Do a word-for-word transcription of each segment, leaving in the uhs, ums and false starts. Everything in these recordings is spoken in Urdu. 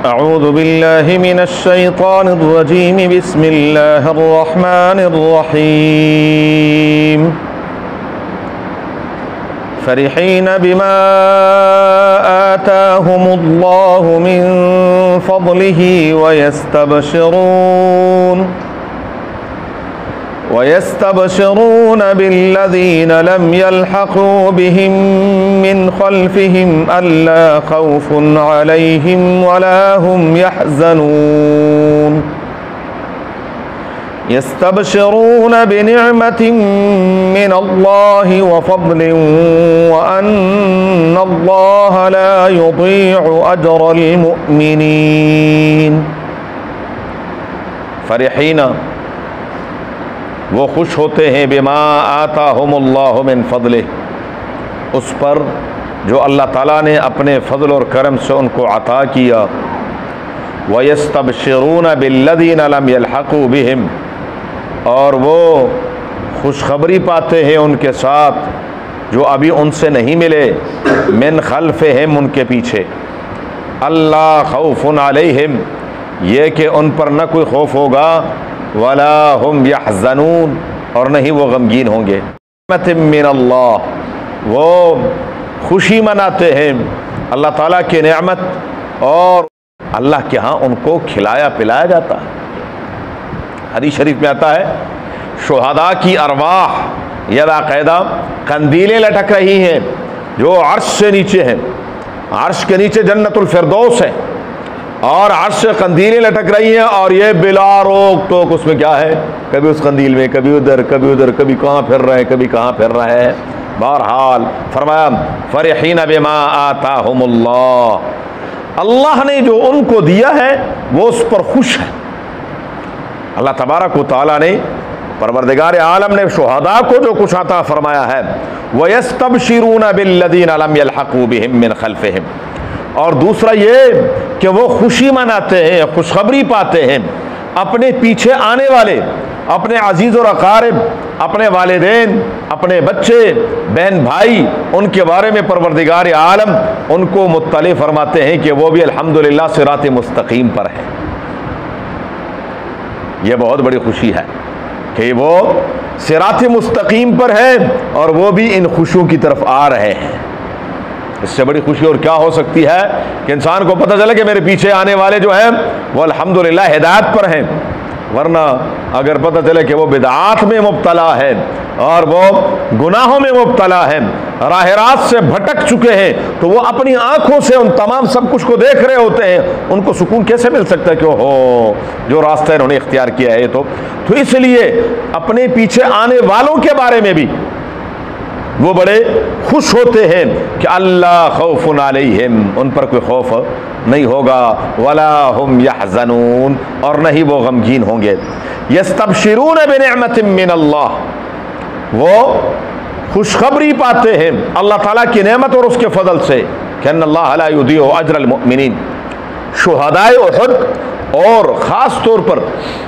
اعوذ باللہ من الشیطان الرجیم بسم اللہ الرحمن الرحیم فرحین بما آتاہم اللہ من فضلہ ویستبشرون وَيَسْتَبْشِرُونَ بِالَّذِينَ لَمْ يَلْحَقُوا بِهِمْ مِنْ خَلْفِهِمْ أَلَّا خَوْفٌ عَلَيْهِمْ وَلَا هُمْ يَحْزَنُونَ يَسْتَبْشِرُونَ بِنِعْمَةٍ مِّنَ اللَّهِ وَفَضْلٍ وَأَنَّ اللَّهَ لَا يُضِيعُ أَجْرَ الْمُؤْمِنِينَ فرحین وہ خوش ہوتے ہیں بما آتاہم اللہ من فضلہ، اس پر جو اللہ تعالیٰ نے اپنے فضل اور کرم سے ان کو عطا کیا. وَيَسْتَبْشِرُونَ بِالَّذِينَ لَمْ يَلْحَقُوا بِهِمْ، اور وہ خوشخبری پاتے ہیں ان کے ساتھ جو ابھی ان سے نہیں ملے. من خلفہم، ان کے پیچھے. اللہ خوف علیہم، یہ کہ ان پر نہ کوئی خوف ہوگا. ولا هم يحزنون، اور نہیں وہ غمگین ہوں گے. نعمت من اللہ، وہ خوشی مناتے ہیں اللہ تعالیٰ کی نعمت، اور اللہ کے ہاں ان کو کھلایا پلایا جاتا ہے. حدیث شریف میں آتا ہے شہداء کی ارواح یہ باقاعدہ قندیلیں لٹک رہی ہیں جو عرش سے نیچے ہیں. عرش کے نیچے جنت الفردوس ہے، اور عرش سے قندیلیں لٹک رہی ہیں، اور یہ بلا روک ٹوک اس میں کیا ہے، کبھی اس قندیل میں، کبھی ادھر کبھی ادھر، کبھی کہاں پھر رہے ہیں کبھی کہاں پھر رہے ہیں. بہرحال فرمایا فرحین بما آتاہم اللہ، اللہ نے جو ان کو دیا ہے وہ اس پر خوش ہے. اللہ تبارک و تعالیٰ نے، پروردگار عالم نے شہداء کو جو کچھ عطا فرمایا ہے. وَيَسْتَبْشِرُونَ بِالَّذِينَ لَمْ يَلْحَقُوا بِهِمْ مِنْ خَلْفِهِمْ، اور دوسرا یہ کہ وہ خوشی مناتے ہیں، خوشخبری پاتے ہیں اپنے پیچھے آنے والے، اپنے عزیز اور اقارب، اپنے والدین، اپنے بچے، بہن بھائی، ان کے بارے میں پروردگار عالم ان کو مطلع فرماتے ہیں کہ وہ بھی الحمدللہ صراط مستقیم پر ہیں. یہ بہت بڑی خوشی ہے کہ وہ صراط مستقیم پر ہے اور وہ بھی ان خوشیوں کی طرف آ رہے ہیں. اس سے بڑی خوشی اور کیا ہو سکتی ہے کہ انسان کو پتہ چلے کہ میرے پیچھے آنے والے جو ہیں وہ الحمدللہ ہدایت پر ہیں. ورنہ اگر پتہ چلے کہ وہ بدعات میں مبتلا ہے اور وہ گناہوں میں مبتلا ہے، راہ راست سے بھٹک چکے ہیں، تو وہ اپنی آنکھوں سے ان تمام سب کچھ کو دیکھ رہے ہوتے ہیں. ان کو سکون کیسے مل سکتا ہے کہ ہو جو راستہ انہوں نے اختیار کیا ہے. تو تو اس لیے اپنے پیچھے آنے والوں کے بارے میں بھی وہ بڑے خوش ہوتے ہیں کہ اللہ خوف علیہم، ان پر کوئی خوف نہیں ہوگا. ولا هم يحزنون، اور نہیں وہ غمگین ہوں گے. یستبشرون بنعمت من اللہ، وہ خوشخبری پاتے ہیں اللہ تعالیٰ کی نعمت اور اس کے فضل سے کہ ان اللہ لا یضیع اجر المؤمنین. شہدائے احد اور خاص طور پر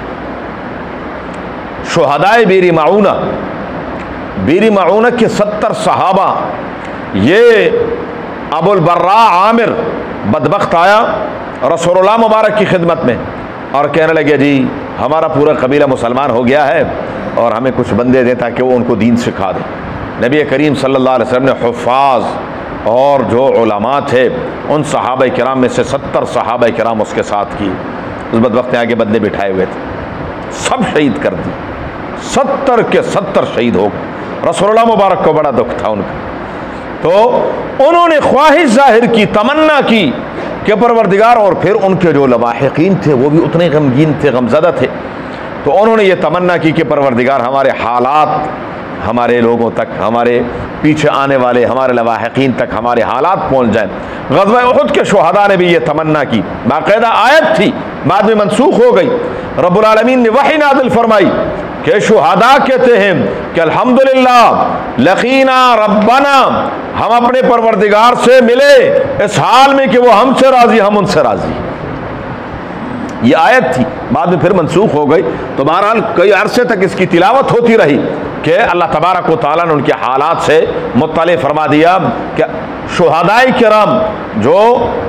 شہدائے بیر معونہ، بیر معونہ کے ستر صحابہ، یہ ابو البراء عامر بدبخت آیا رسول اللہ مبارک کی خدمت میں اور کہنے لگے جی ہمارا پورا قبیلہ مسلمان ہو گیا ہے اور ہمیں کچھ بندے دیں تاکہ وہ ان کو دین سکھا دیں. نبی کریم صلی اللہ علیہ وسلم نے حفاظ اور جو علماء تھے ان صحابہ کرام میں سے ستر صحابہ کرام اس کے ساتھ کی. اس بدبخت نے آگے بندے بٹھائے ہوئے تھے، سب شہید کر دی، ستر کے ستر شہید ہو گئے. رسول اللہ مبارک کو بڑا دکھ تھا ان کا. تو انہوں نے خواہش ظاہر کی، تمنا کی کہ پروردگار، اور پھر ان کے جو لواحقین تھے وہ بھی اتنے غمگین تھے، غمزدہ تھے. تو انہوں نے یہ تمنا کی کہ پروردگار ہمارے حالات ہمارے لوگوں تک، ہمارے پیچھے آنے والے ہمارے لواحقین تک ہمارے حالات پہنچ جائیں. غزوہ احد کے شہداء نے بھی یہ تمنا کی، باقاعدہ آیت تھی، بعد میں منسوخ ہو گئی. رب العالمین نے وحی نازل فرمائی کہ شہداء کہتے ہیں کہ الحمدللہ لقینا ربنا، ہم اپنے پروردگار سے ملے اس حال میں کہ وہ ہم سے راضی، ہم ان سے راضی. یہ آیت تھی، بعد میں پھر منسوخ ہو گئی. تو بہرحال کئی عرصے تک اس کی تلاوت ہوتی رہی کہ اللہ تبارک و تعالیٰ نے ان کے حالات سے مطلع فرما دیا کہ شہداء کرام جو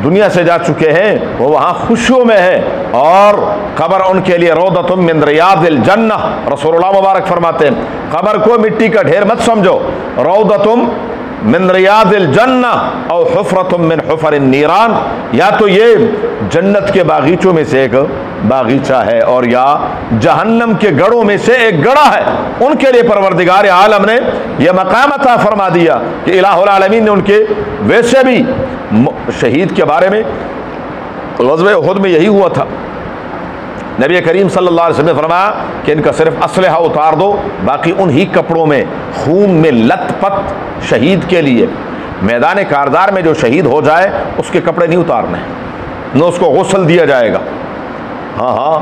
دنیا سے جا چکے ہیں وہ وہاں خوشیوں میں ہے، اور قبر ان کے لیے روضۃ من ریاض الجنہ، رسول اللہ مبارک فرماتے ہیں قبر کو مٹی کا ڈھیر مت سمجھو، روضۃ من ریاض الجنہ او حفرۃ من حفر النیران، یا تو یہ جنت کے باغیچوں میں سے ایک باغیچہ ہے اور یا جہنم کے گڑھوں میں سے ایک گڑھا ہے۔ ان کے لیے پروردگار عالم نے یہ مقام عطا فرما دیا کہ الہ العالمین نے ان کے، ویسے بھی شہید کے بارے میں غزوہ احد میں یہی ہوا تھا، نبی کریم صلی اللہ علیہ وسلم نے فرمایا کہ ان کا صرف اسلحہ اتار دو، باقی انہی کپڑوں میں خون میں لت پت شہید کے لیے، میدان کاردار میں جو شہید ہو جائے اس کے کپڑے نہیں اتارنے، نہ اس کو غسل دیا جائے گا۔ ہاں ہاں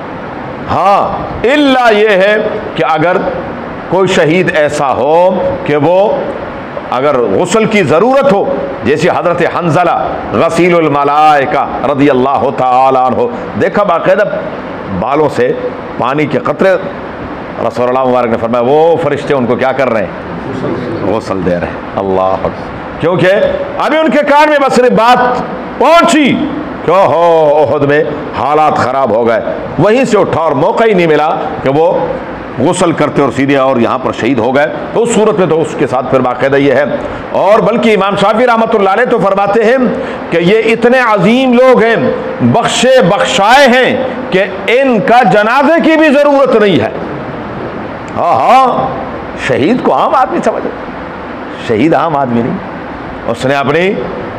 ہاں الا یہ ہے کہ اگر کوئی شہید ایسا ہو کہ وہ اگر غسل کی ضرورت ہو، جیسے حضرت حنظلہ غسیل الملائکہ رضی اللہ تعالی عنہ، دیکھا باقاعدہ بالوں سے پانی کے قطرے، رسول اللہ مبارک نے فرمایا وہ فرشتے ان کو کیا کر رہے ہیں؟ غسل دے رہے ہیں۔ اللہ اکبر، کیونکہ ابھی ان کے کان میں بس بات پہنچی کہ ہو احد میں حالات خراب ہو گئے، وہیں سے اٹھا اور موقع ہی نہیں ملا کہ وہ غسل کرتے اور سیدھے اور یہاں پر شہید ہو گئے، تو اس صورت میں تو اس کے ساتھ پھر باقاعدہ یہ ہے۔ اور بلکہ امام شافعی رحمۃ اللہ علیہ تو فرماتے ہیں کہ یہ اتنے عظیم لوگ ہیں، بخشے بخشائے ہیں کہ ان کا جنازے کی بھی ضرورت نہیں ہے۔ ہاں ہاں شہید کو عام آدمی سمجھے، شہید عام آدمی نہیں، اس نے اپنی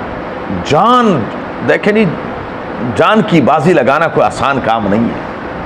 جان، دیکھیں نہیں، جان کی بازی لگانا کوئی آسان کام نہیں ہے،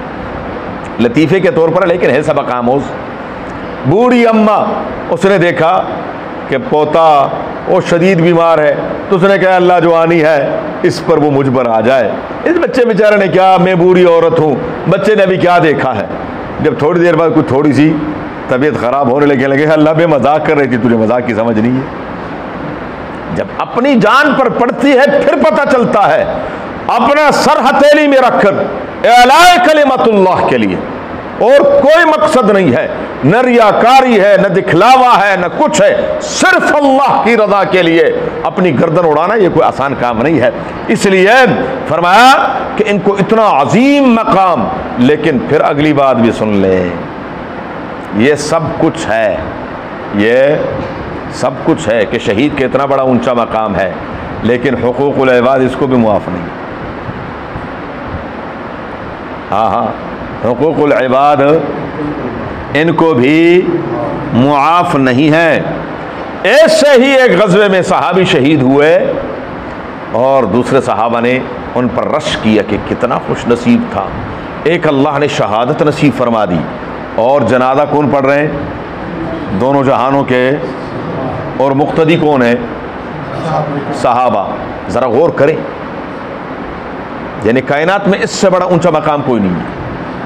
لطیفے کے طور پر، لیکن ہے سبق آموز۔ بوڑھی اماں، اس نے دیکھا کہ پوتا وہ شدید بیمار ہے، تو اس نے کہا اللہ جو آنی ہے اس پر وہ مجھ پر آ جائے۔ اس بچے بیچارے نے کیا، میں بوڑھی عورت ہوں، بچے نے ابھی کیا دیکھا ہے، جب تھوڑی دیر بعد کوئی تھوڑی سی طبیعت خراب ہونے لگے لگے اللہ بے مذاق کر رہی تھی، تجھے مذاق کی سمجھ نہیں ہے۔ جب اپنی جان پر پڑتی ہے پھر پتہ چلتا ہے، اپنا سر ہتھیلی میں رکھ کر اعلاء کلمت اللہ کے لیے، اور کوئی مقصد نہیں ہے، نہ ریاکاری ہے، نہ دکھلاوا ہے، نہ کچھ ہے، صرف اللہ کی رضا کے لیے اپنی گردن اڑانا یہ کوئی آسان کام نہیں ہے۔ اس لیے فرمایا کہ ان کو اتنا عظیم مقام، لیکن پھر اگلی بات بھی سن لیں، یہ سب کچھ ہے، یہ سب کچھ ہے کہ شہید کے اتنا بڑا اونچا مقام ہے، لیکن حقوق العباد اس کو بھی معاف نہیں۔ ہاں ہاں حقوق العباد ان کو بھی معاف نہیں ہے۔ ایسے ہی ایک غزوے میں صحابی شہید ہوئے اور دوسرے صحابہ نے ان پر رش کیا کہ کتنا خوش نصیب تھا، ایک اللہ نے شہادت نصیب فرما دی، اور جنازہ کون پڑھ رہے ہیں؟ دونوں جہانوں کے، اور مقتدی کون ہے؟ صحابہ۔ ذرا غور کریں، یعنی کائنات میں اس سے بڑا اونچا مقام کوئی نہیں ہے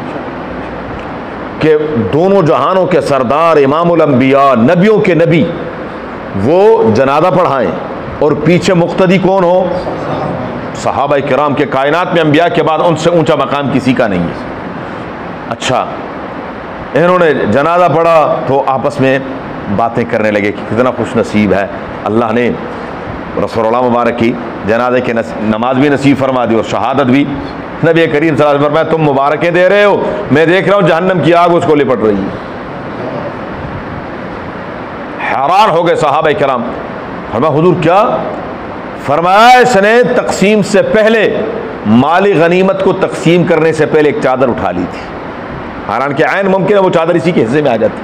کہ دونوں جہانوں کے سردار، امام الانبیاء، نبیوں کے نبی، وہ جنازہ پڑھائیں، اور پیچھے مقتدی کون ہو؟ صحابہ کرام کے۔ کائنات میں انبیاء کے بعد ان سے اونچا مقام کسی کا نہیں ہے۔ اچھا، انہوں نے جنازہ پڑھا تو آپس میں باتیں کرنے لگے کہ کتنا خوش نصیب ہے، اللہ نے رسول اللہ مبارک کی جنازے کی نماز بھی نصیب فرما دی اور شہادت بھی۔ نبی کریم صلی اللہ علیہ وسلم فرمایا تم مبارکیں دے رہے ہو، میں دیکھ رہا ہوں جہنم کی آگ اس کو لپٹ رہی ہے۔ حیران ہو گئے صحابہ کرام، فرمایا حضور کیا؟ فرمایا اس نے تقسیم سے پہلے، مالی غنیمت کو تقسیم کرنے سے پہلے ایک چادر اٹھا لی تھی، حالانکہ عین ممکن ہے وہ چادر اسی کے حصے میں آ جاتی۔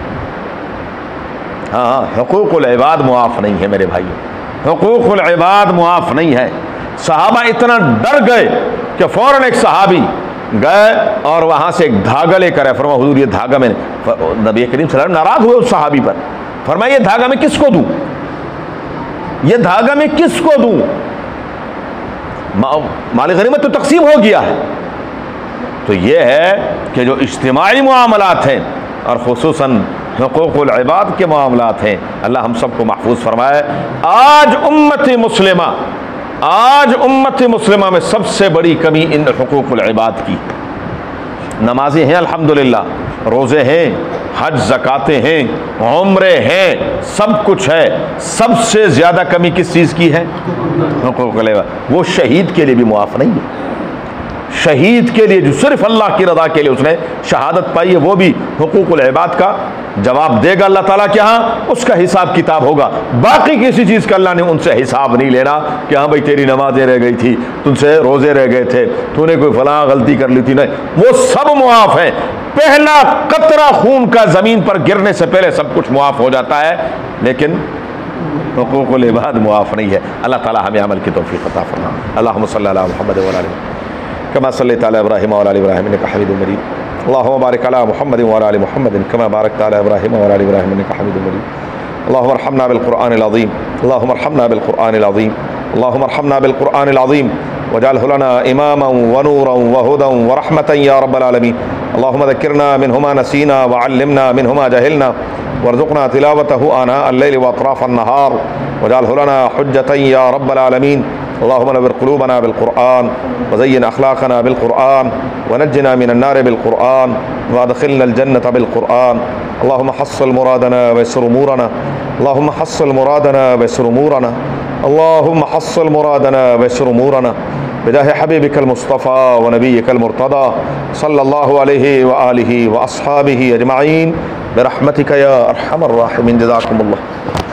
ہاں ہاں حقوق العباد معاف نہیں ہے میرے بھائیو، حقوق العباد معاف نہیں ہے۔ صحابہ اتنا ڈر گئے کہ فوراً ایک صحابی گئے اور وہاں سے ایک دھاگا لے کر آئے، فرمایا حضور یہ دھاگا میں نے، نبی کریم صلی اللہ علیہ وسلم ناراض ہوئے اس صحابی پر، فرمایا یہ دھاگا میں کس کو دوں، یہ دھاگا میں کس کو دوں، مال غنیمت تو تقسیم ہو گیا ہے۔ تو یہ ہے کہ جو اجتماعی معاملات ہیں اور خصوصاً حقوق العباد کے معاملات ہیں، اللہ ہم سب کو محفوظ فرمائے۔ آج امت مسلمہ آج امت مسلمہ میں سب سے بڑی کمی ان حقوق العباد کی، نمازی ہیں الحمدللہ، روزے ہیں، حج زکاتیں ہیں، عمرے ہیں، سب کچھ ہے، سب سے زیادہ کمی کس چیز کی ہے؟ حقوق العباد۔ وہ شہید کے لیے بھی معاف نہیں ہے۔ شہید کے لیے جو صرف اللہ کی رضا کے لیے اس نے شہادت پائی ہے، وہ بھی حقوق العباد کا جواب دے گا اللہ تعالیٰ کے ہاں، اس کا حساب کتاب ہوگا۔ باقی کسی چیز کا اللہ نے ان سے حساب نہیں لینا کہ ہاں بھائی تیری نمازیں رہ گئی تھی، تم سے روزے رہ گئے تھے، تو نے کوئی فلاں غلطی کر لی تھی، نہیں، وہ سب معاف ہے۔ پہلا قطرہ خون کا زمین پر گرنے سے پہلے سب کچھ معاف ہو جاتا ہے، لیکن حقوق العباد معاف نہیں ہے۔ اللہ تعالیٰ ہمیں عمل کی توفیق عطا فرمائے۔ اللہم صلی علی محمد وعلی آلہ كما صليت على ابراهيم وعلى ال ابراهيم انك حميد مجيد اللهم بارك على محمد وعلى ال محمد كما باركت على ابراهيم وعلى ال ابراهيم انك حميد مجيد اللهم ارحمنا بالقران العظيم اللهم ارحمنا بالقران العظيم اللهم ارحمنا بالقران العظيم واجعله لنا اماما ونورا وهدى ورحمه يا رب العالمين اللهم ذكرنا منهما نسينا وعلمنا منهما جهلنا وارزقنا تلاوته آناء الليل واطراف النهار واجعله لنا حجة يا رب العالمين اللهم نور قلوبنا بالقرآن وزين أخلاقنا بالقرآن ونجنا من النار بالقرآن وادخلنا الجنة بالقرآن اللهم حصل مرادنا ويسر أمورنا اللهم حصل مرادنا ويسر أمورنا اللهم حصل مرادنا ويسر أمورنا بجاه حبيبك المصطفى ونبيك المرتضى صلى الله عليه وآله وأصحابه أجمعين برحمتك يا أرحم الراحمين جزاكم الله